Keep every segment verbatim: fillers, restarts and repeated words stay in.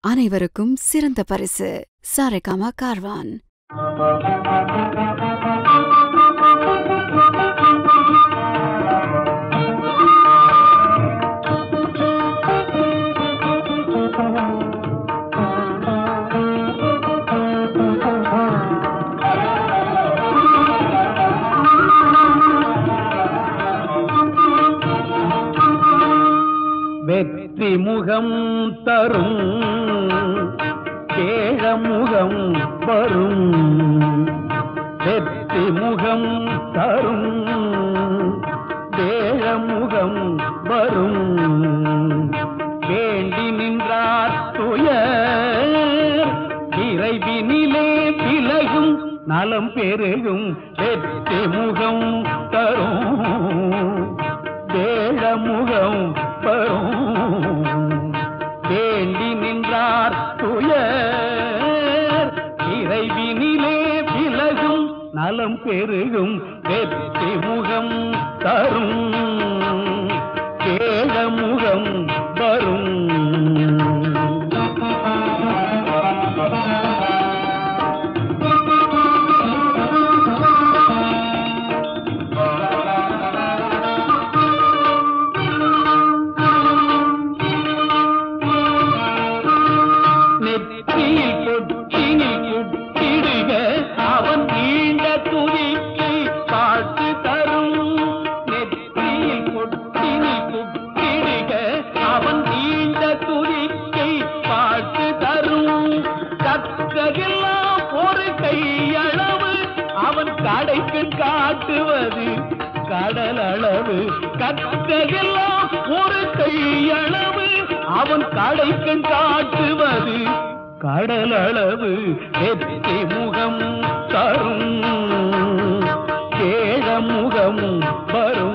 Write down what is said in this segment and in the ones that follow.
அனைவருக்கும் சிறந்த பரிசு சாரேகாமா கார்வான். வெற்றி முகம் தரும் கேழமுகம் வரும், வெற்றி முகம் தரும் வேழமுகம் வரும், வேண்டி நின்றார் துயர் இறைவினிலே விலகும் நலம் பெருகும், வெற்றி முகம் தரும் வேழமுகம் வரும், வேண்டி நின்றார் துயர் இறைவினிலே விலகும் நலம் பெருகும், வெற்றி முகம் தரும் கேழமுகம் வரும். காட்டுவது கடல் அளவு கற்கையெல்லாம் ஒரு கையளவு, அவன் கடைக்கண் காட்டுவது கடல் அளவு, வெற்றி முகம் தரும் கேழமுகம் வரும்.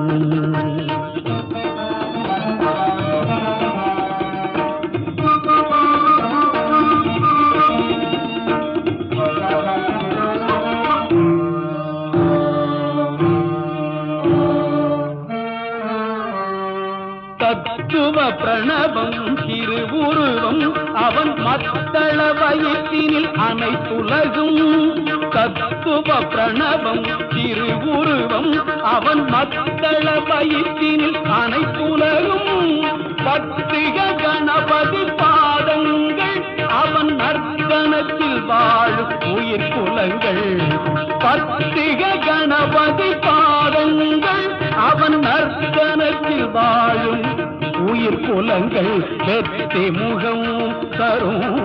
தத்துவ பிரணவம் திருவுருவம் அவன் மத்தள வயிற்றினில் அனைத்துலகும், தத்துவ பிரணவம் திருவுருவம் அவன் மத்தள வயிற்றினில் அனைத்துலகும், பத்திக கணபதி பாதங்கள் அவன் நர்த்தனத்தில் வாழும் உயிர் குலங்கள், பத்திக கணபதி பாதங்கள் அவன் நர்த்தனத்தில் வாழும் உயிர் குலங்கள், வெற்றி முகம் தரும்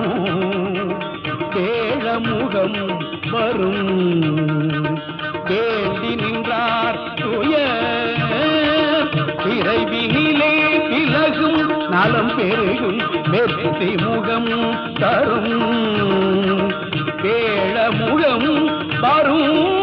வேழமுகம் வரும், வேண்டி நின்றார் துயர் இறைவினிலே விலகும் நலம் பெருகும், வெற்றி முகம் தரும் வேழமுகம் வரும்.